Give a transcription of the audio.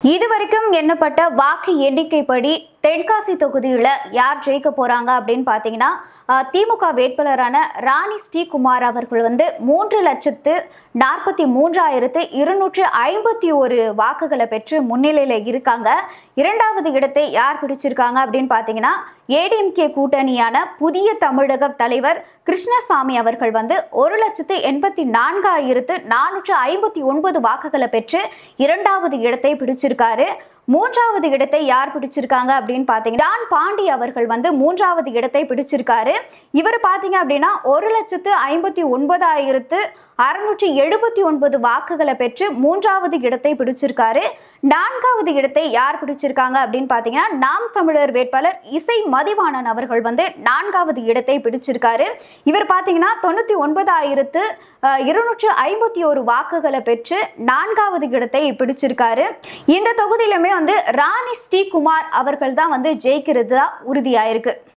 இதுவரைக்கும் எண்ணப்பட்ட வாக்கு எண்ணிக்கைப்படி தென்காசி தொகுதியில் யார் ஜெயிக்க போறாங்க அப்படின்னு பார்த்தீங்கன்னா திமுக வேட்பாளரான ராணி ஸ்ரீகுமார் அவர்கள் 3,43,251 வாக்குகளை பெற்று முன்னிலையில் இருக்காங்க. இரண்டாவது இடத்தை யார் பிடிச்சிருக்காங்க அப்படின்னு பார்த்தீங்கன்னா ஏடிஎம்கே கூட்டணியான புதிய தமிழக தலைவர் கிருஷ்ணசாமி அவர்கள் 1,84,459 வாக்குகளை பெற்று இரண்டாவது இடத்தை பிடிச்சிருக்காரு. மூன்றாவது இடத்தை யார் பிடிச்சிருக்காங்க அப்படின்னு பாத்தீங்கன்னா டான் பாண்டி அவர்கள் மூன்றாவது இடத்தை பிடிச்சிருக்காரு. இவர் பாத்தீங்க அப்படின்னா 1,59,679 வாக்குகளை பெற்று மூன்றாவது இடத்தை பிடிச்சிருக்காரு. நான்காவது இடத்தை யார் பிடிச்சிருக்காங்க அப்படின்னு பாத்தீங்கன்னா நாம் தமிழர் வேட்பாளர் இசை மதிவாணன் அவர்கள் நான்காவது இடத்தை பிடிச்சிருக்காரு. இவர் பாத்தீங்கன்னா 99,251 வாக்குகளை பெற்று நான்காவது இடத்தை பிடிச்சிருக்காரு. இந்த தொகுதியிலுமே ராணி ஸ்ரீகுமார் அவர்கள் தான் ஜெயிக்கிறது உறுதியாயிருக்கு.